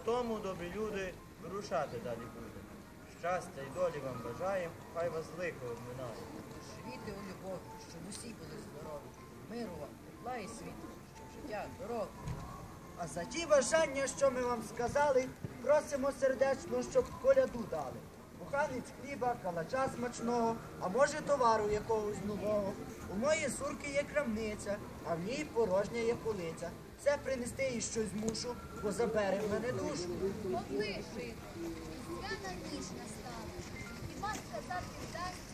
тому, добрі люди, вирушати далі буде. Щастя і долі вам бажаєм, хай вас лихо обминає. Живіте у любові, щоб усі були здорові. Миру вам, тепла і світу, щоб життя дорога. А за ті бажання, що ми вам сказали, просимо сердечно, щоб коляду дали. Буханець хліба, калача смачного, а може товару якогось нового. У моєї сурки є крамниця, а в ній порожня є полиця. Все принести їй щось мушу, бо забере в мене душу. Облишує, різдвяна ніч настала, і матка завжди дасть